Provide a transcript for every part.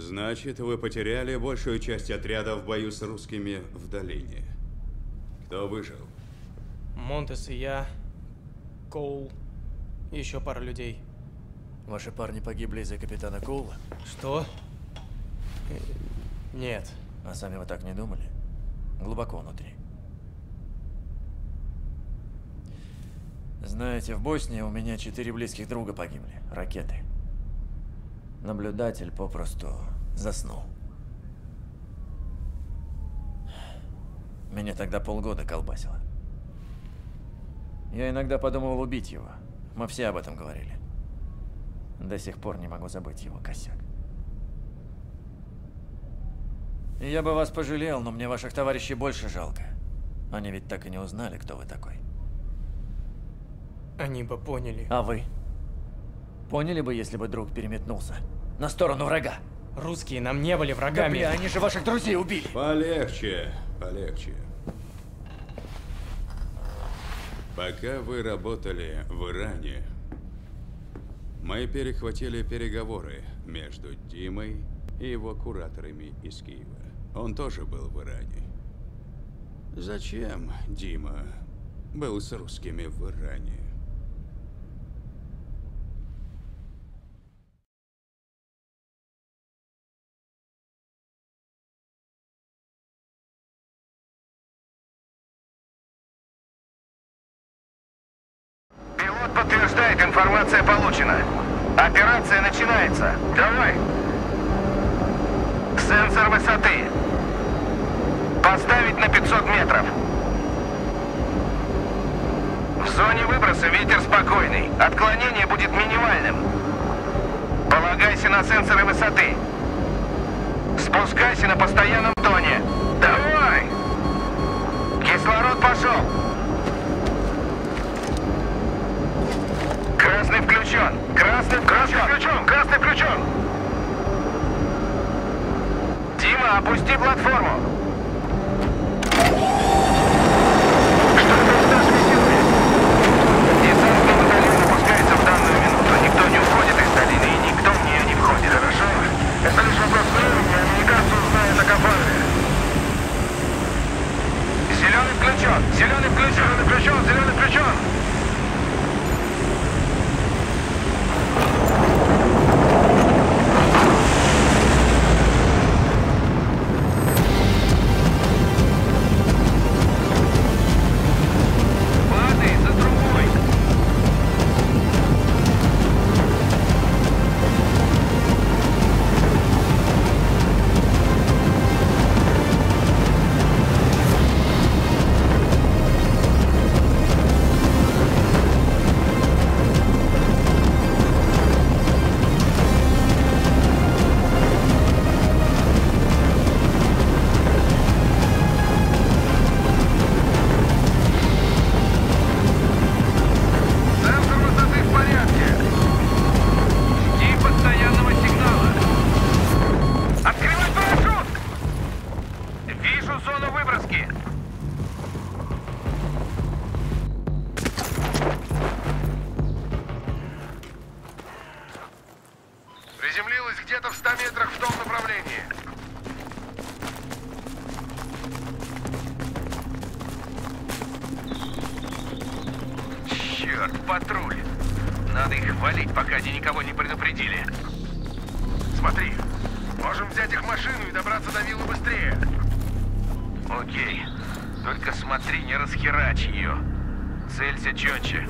Значит, вы потеряли большую часть отряда в бою с русскими в долине. Кто выжил? Монтес и я, Коул, и еще пара людей. Ваши парни погибли из-за капитана Коула? Что? Нет. А сами вы так не думали? Глубоко внутри. Знаете, в Боснии у меня 4 близких друга погибли. Ракеты. Наблюдатель попросту заснул. Меня тогда полгода колбасило. Я иногда подумывал убить его. Мы все об этом говорили. До сих пор не могу забыть его косяк. И я бы вас пожалел, но мне ваших товарищей больше жалко. Они ведь так и не узнали, кто вы такой. Они бы поняли. А вы? Поняли бы, если бы друг переметнулся на сторону врага? Русские нам не были врагами. Да, они же ваших друзей убили. Полегче, полегче. Пока вы работали в Иране, мы перехватили переговоры между Димой и его кураторами из Киева. Он тоже был в Иране. Зачем Дима был с русскими в Иране? Пилот подтверждает, информация получена. Операция начинается. Давай. Сенсор высоты. Поставить на 500 метров. В зоне выброса ветер спокойный. Отклонение будет минимальным. Полагайся на сенсоры высоты. Спускайся на постоянном тоне. Давай! Кислород пошел. Красный включен. Красный включен. Красный включен. Дима, опусти платформу. Что там с нашими силами? Десантный батальон опускается в данную минуту. Никто не уходит из долины, и никто в нее не входит. Хорошо? Это лишь вопрос времени, американцы узнают о Капаре. Зеленый включен. Зеленый включен. Зеленый включен. Зеленый включен. Приземлилась где-то в 100 метрах в том направлении. Черт, патруль. Надо их валить, пока они никого не предупредили. Смотри, можем взять их машину и добраться до виллы быстрее. Окей. Только смотри, не расхерачь ее. Целься четче.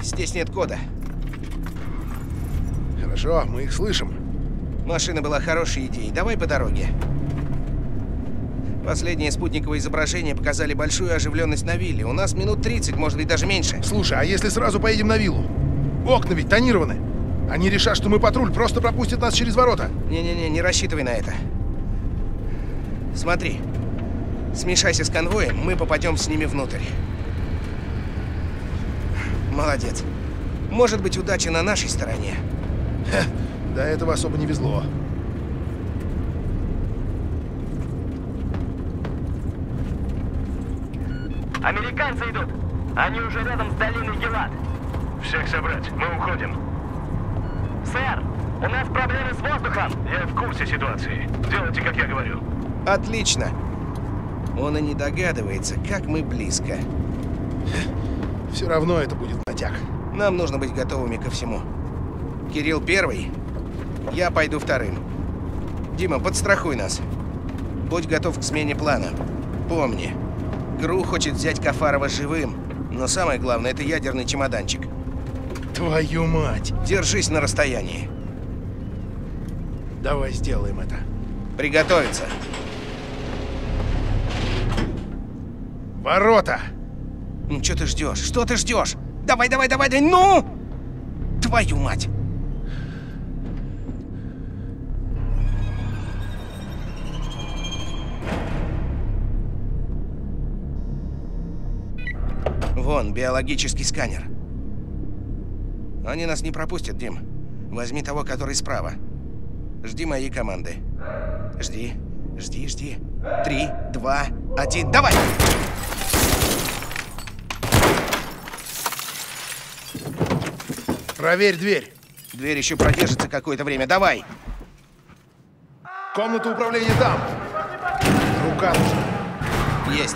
Здесь нет кода. Хорошо, мы их слышим. Машина была хорошей идеей. Давай по дороге. Последние спутниковые изображения показали большую оживленность на вилле. У нас минут 30, может быть, даже меньше. Слушай, а если сразу поедем на виллу? Окна ведь тонированы. Они решат, что мы патруль, просто пропустят нас через ворота. Не-не-не, не рассчитывай на это. Смотри. Смешайся с конвоем, мы попадем с ними внутрь. Молодец. Может быть, удача на нашей стороне. Ха, до этого особо не везло. Американцы идут. Они уже рядом с долиной Гелат. Всех собрать, мы уходим. Сэр, у нас проблемы с воздухом. Я в курсе ситуации. Делайте, как я говорю. Отлично. Он и не догадывается, как мы близко. Все равно это будет натяг. Нам нужно быть готовыми ко всему. Кирилл первый, я пойду вторым. Дима, подстрахуй нас. Будь готов к смене плана. Помни, ГРУ хочет взять Кафарова живым, но самое главное — это ядерный чемоданчик. Твою мать! Держись на расстоянии. Давай сделаем это. Приготовиться. Ворота! Ну, что ты ждешь? Что ты ждешь? Давай, давай, давай, давай, ну! Твою мать! Вон, биологический сканер. Они нас не пропустят, Дим. Возьми того, который справа. Жди моей команды. Жди, жди, жди. 3, 2, 1, давай! Проверь дверь. Дверь еще продержится какое-то время. Давай! Комната управления там. Рука нужна. Есть.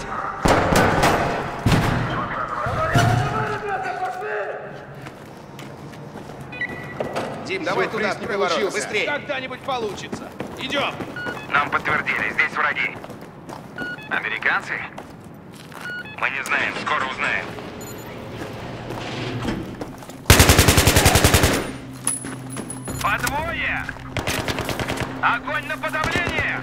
Дим, давай туда, открой ворота, быстрее. Когда-нибудь получится. Идем. Нам подтвердили, здесь враги. Американцы? Мы не знаем, скоро узнаем. По двое! Огонь на подавление!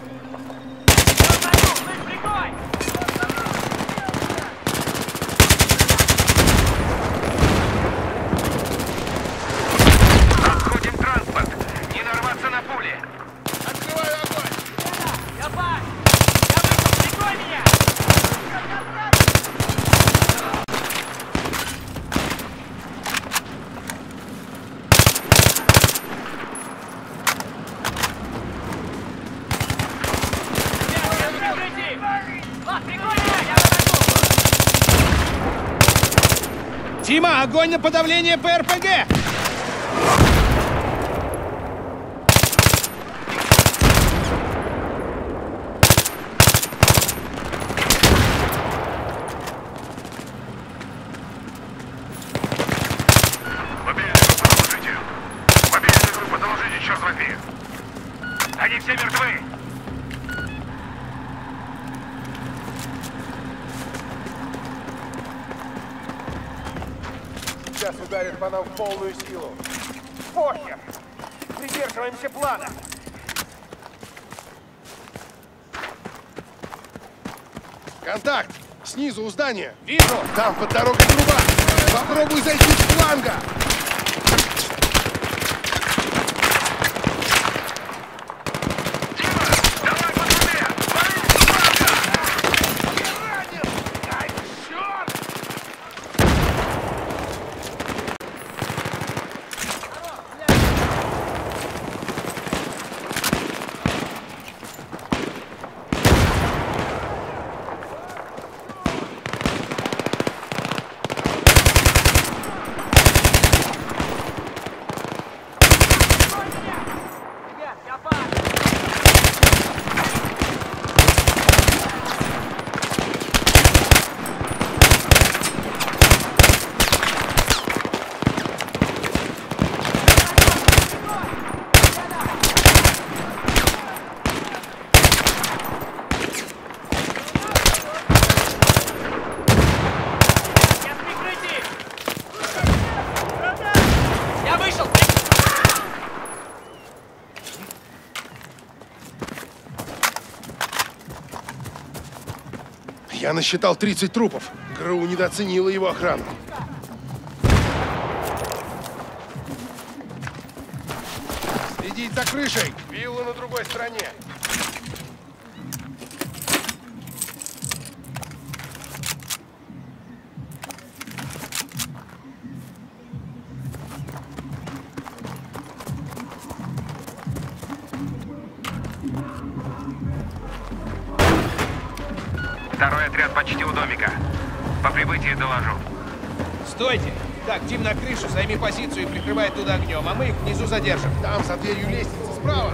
Обходим транспорт! Не нарваться на пули! Открываю огонь. Давай! Я выйду, прикрой меня! Дима, огонь на подавление ПРПГ! Мобильную группу доложите, черт возьми! Они все мертвы! Сейчас ударит по нам в полную силу. Похер! Придерживаемся плана. Контакт! Снизу у здания. Вижу! Там под дорогой труба. Попробуй зайти с фланга. Давай по трубе! Вали с фланга! Ранен! Ай, черт! Я насчитал 30 трупов. ГРУ недооценила его охрану. Следить за крышей! Вилла на другой стороне. Второй отряд почти у домика. По прибытии доложу. Стойте! Так, Дим на крышу, займи позицию и прикрывай туда огнем, а мы их внизу задержим. Там, за дверью лестницы, справа.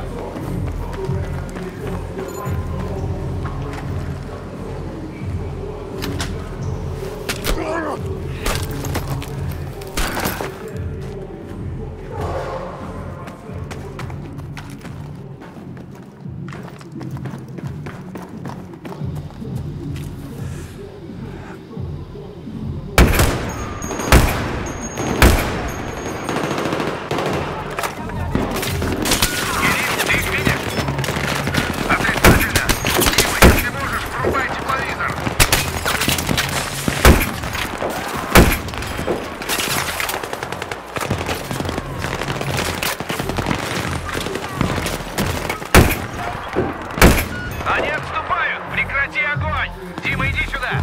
Они отступают! Прекрати огонь! Дима, иди сюда!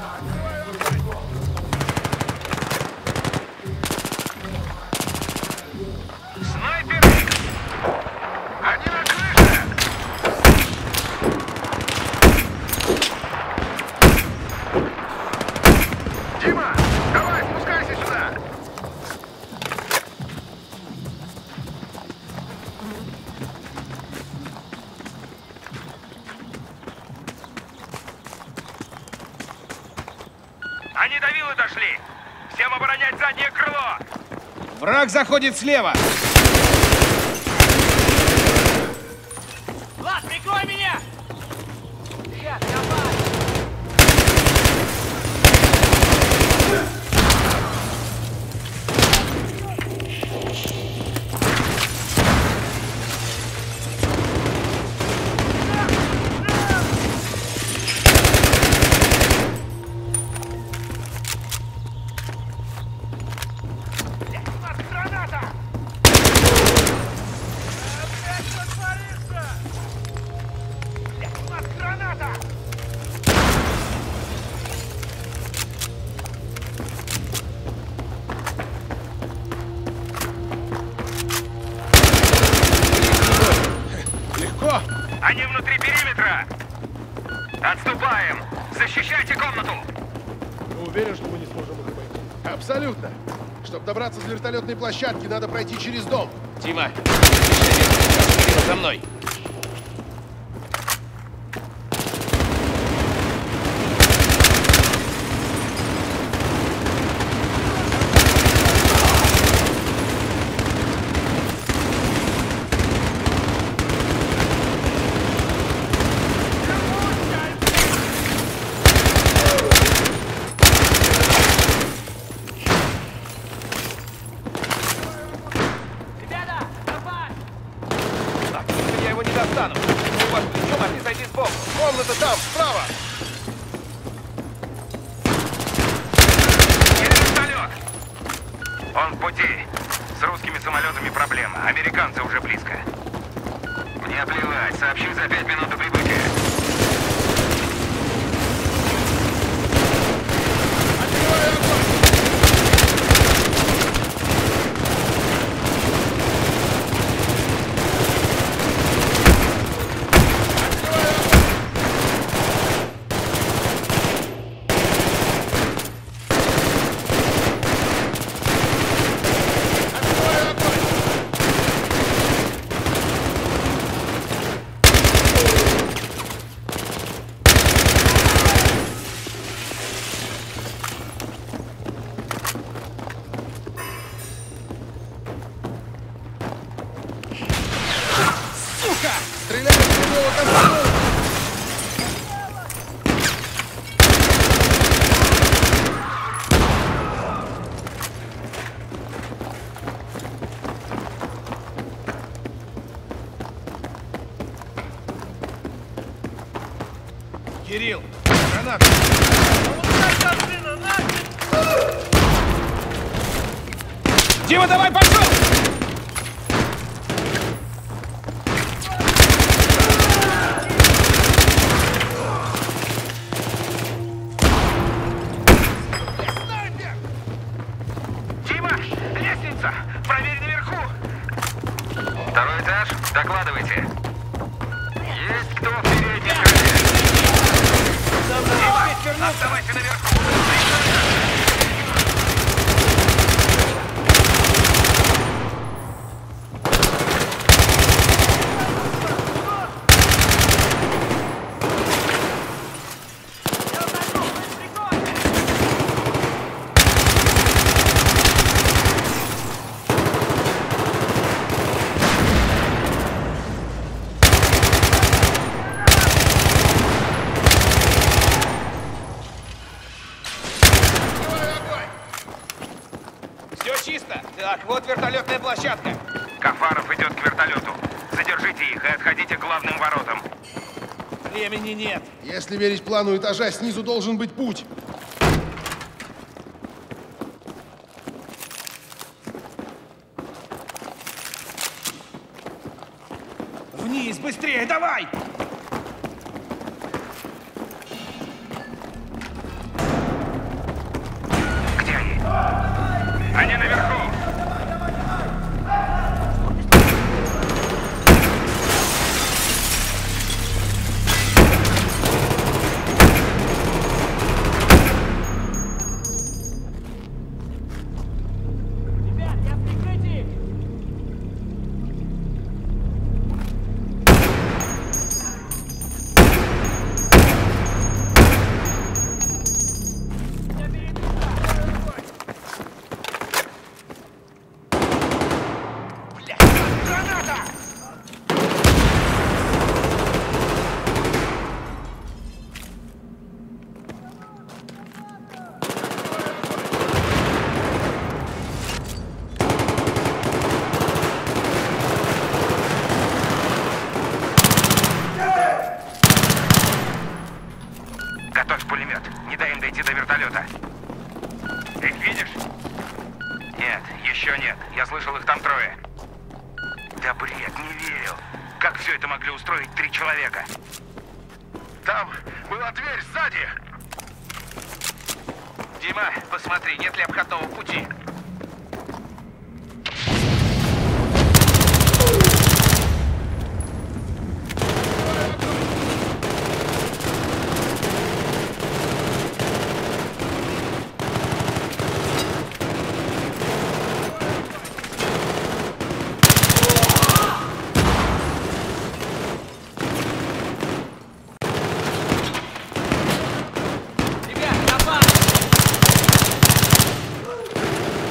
Снайперы! Они на крыше! Дима, давай, спускайся сюда! Они до виллы дошли! Всем оборонять заднее крыло! Враг заходит слева! Влад, прикрой меня! Сейчас, давай! Граната! Что творится? У нас граната! Легко. Они внутри периметра! Отступаем! Защищайте комнату! Ты уверен, что мы не сможем их обойти? Абсолютно. Чтобы добраться до вертолетной площадки, надо пройти через дом. Дима, за мной. Ребята, давай! Так, я его не достану. У вас плечом, а ты зайди сбоку. Комната там, справа. Вертолет! Он в пути. С русскими самолетами проблема. Американцы уже близко. Мне плевать. Сообщи за 5 минут до прибытия. Стреляй с прямого конца. Кирилл, Граната! Дима, давай, пошел! Дима, лестница! Проверь наверху! Второй этаж, докладывайте. Есть кто в передней крыле? Дима, оставайся наверху! Все чисто. Так, вот вертолетная площадка. Кафаров идет к вертолету. Задержите их и отходите к главным воротам. Времени нет. Если верить плану этажа, снизу должен быть путь. Вниз, быстрее, давай! Где они? Они наверху! Ребят, я в прикрытии! Готовь пулемет. Не дай им дойти до вертолета. Ты их видишь? Нет, еще нет. Я слышал, их там трое. Да бред, не верю. Как все это могли устроить 3 человека? Там была дверь сзади. Дима, посмотри, нет ли обходного пути. Ребят, напад!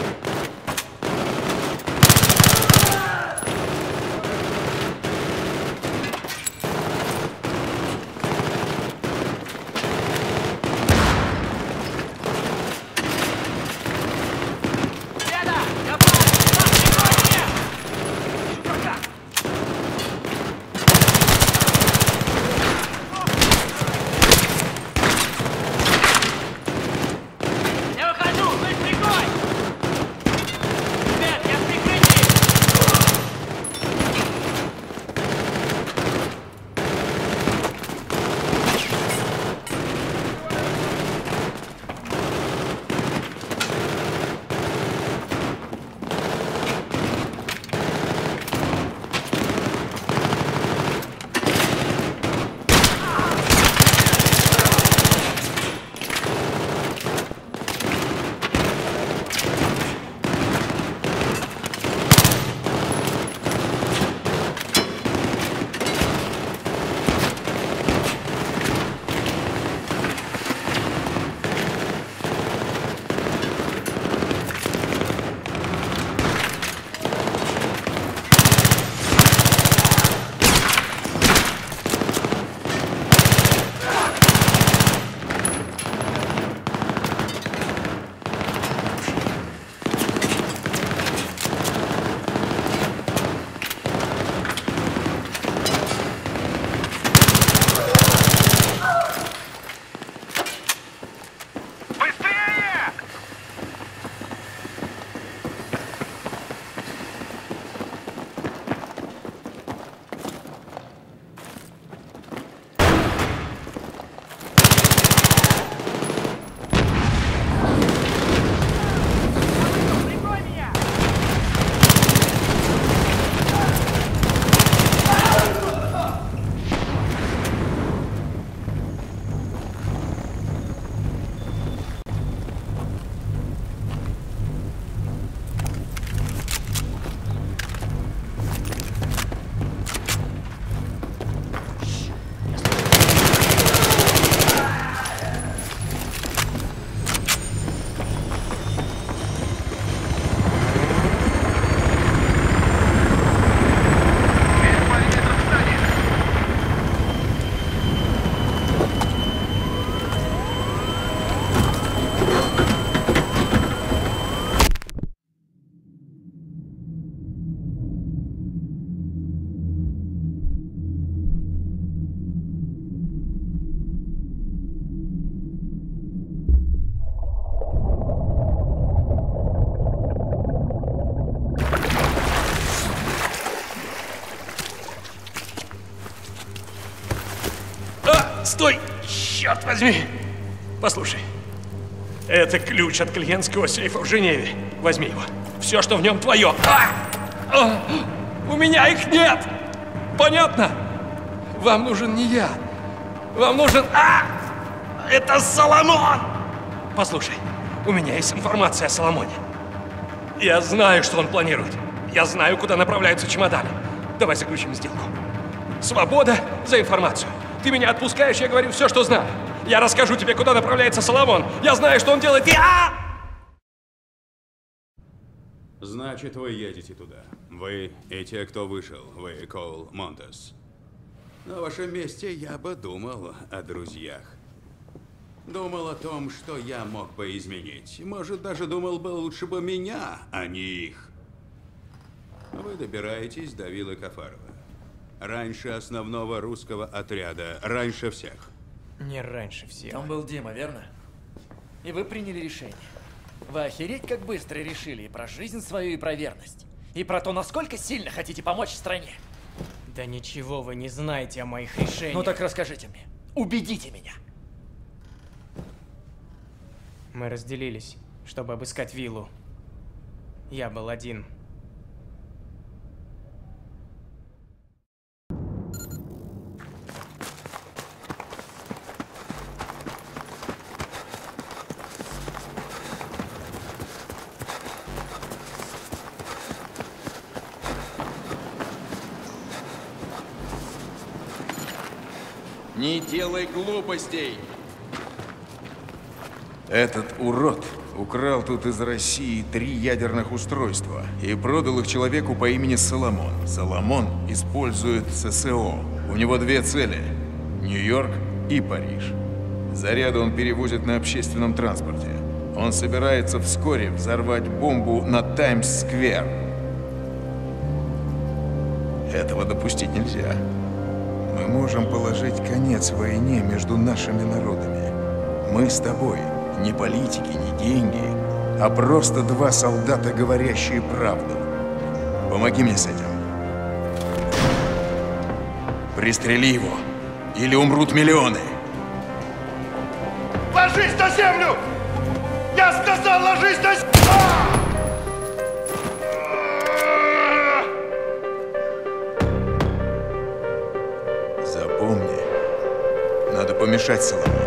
Стой! Черт возьми! Послушай, это ключ от клиентского сейфа в Женеве. Возьми его. Все, что в нем твое. У меня их нет! Понятно? Вам нужен не я. Вам нужен... Это Соломон! Послушай, у меня есть информация о Соломоне. Я знаю, что он планирует. Я знаю, куда направляются чемоданы. Давай заключим сделку. Свобода за информацию. Ты меня отпускаешь, я говорю все, что знаю. Я расскажу тебе, куда направляется Соломон. Я знаю, что он делает. Значит, вы едете туда. Вы и те, кто вышел. Вы Коул Монтес. На вашем месте я бы думал о друзьях. Думал о том, что я мог бы изменить. Может, даже думал бы, лучше бы меня, а не их. Вы добираетесь до виллы Кафарова. Раньше основного русского отряда. Раньше всех. Не раньше всех. Там был Дима, верно? И вы приняли решение. Вы охереть как быстро решили и про жизнь свою, и про верность. И про то, насколько сильно хотите помочь стране. Да ничего вы не знаете о моих решениях. Ну так расскажите мне. Убедите меня. Мы разделились, чтобы обыскать виллу. Я был один. Не делай глупостей! Этот урод украл тут из России 3 ядерных устройства и продал их человеку по имени Соломон. Соломон использует ССО. У него 2 цели – Нью-Йорк и Париж. Заряды он перевозит на общественном транспорте. Он собирается вскоре взорвать бомбу на Таймс-сквер. Этого допустить нельзя. Мы можем положить конец войне между нашими народами. Мы с тобой не политики, не деньги, а просто 2 солдата, говорящие правду. Помоги мне с этим. Пристрели его, или умрут миллионы. Ложись на землю! Я сказал, ложись на землю! Запомни, надо помешать Соломону.